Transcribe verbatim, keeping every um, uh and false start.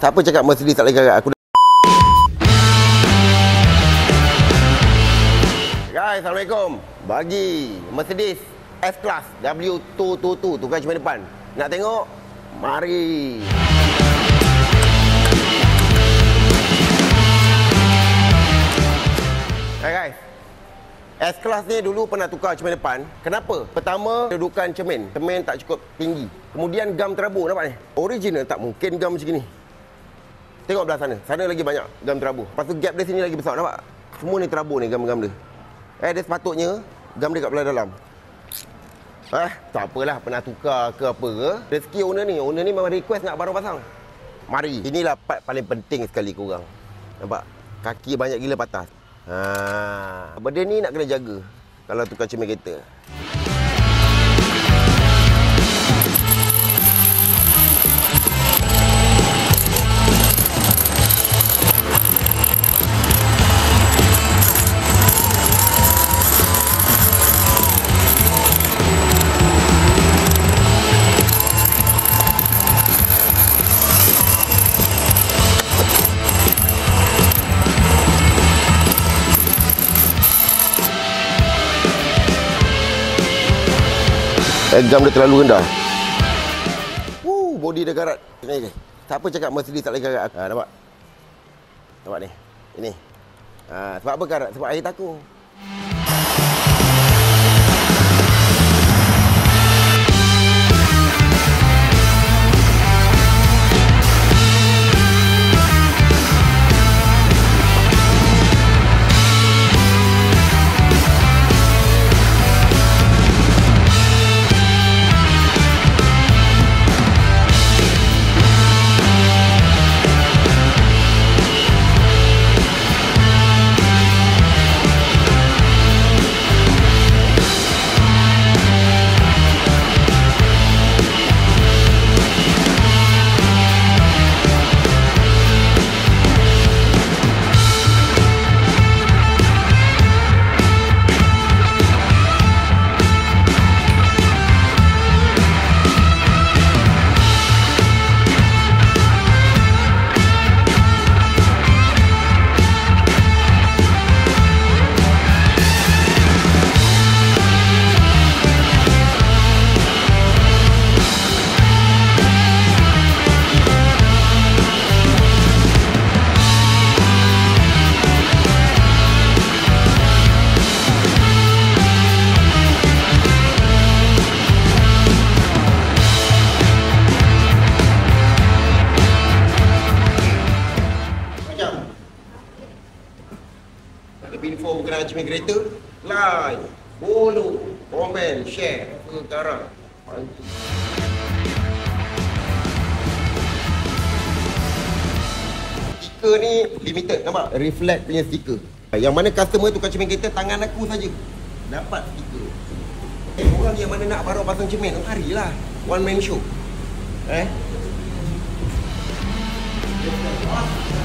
Siapa cakap Mercedes tak boleh garage? Aku dah... Guys, Assalamualaikum. Bagi Mercedes S-Class W dua dua dua tukar cermin depan. Nak tengok? Mari. Hai guys. S-Class ni dulu pernah tukar cermin depan. Kenapa? Pertama, kedudukan cermin. Cermin tak cukup tinggi. Kemudian gam terabur, nampak ni? Original tak mungkin gam macam ni. Tengok belah sana. Sana lagi banyak gam terabur. Lepas tu gap dia sini lagi besar, nampak? Semua ni terabur ni gam-gam dia. Eh, dia sepatutnya gam dia kat belah dalam. Eh, tak apalah pernah tukar ke apa ke. Rezeki owner ni. Owner ni memang request nak barang pasang. Mari. Inilah part paling penting sekali korang. Nampak? Kaki banyak gila patah. Ha, benda ni nak kena jaga kalau tukar cermin kereta. Gam dia terlalu rendah. Woo, body dia garat. Ni, siapa cakap Mercedes tak boleh garat? Ha, nampak? Nampak ni. Ini. Ha, sebab apa garat? Sebab air takung. Lebih info berkenaan cermin kereta, like, follow, komen, share, apa sekarang. Stiker ni limited, nampak? Reflect punya stiker. Yang mana customer tukar cermin kereta, tangan aku saja dapat stiker. Eh, orang yang mana nak baru pasang cermin, marilah. One man show. Eh?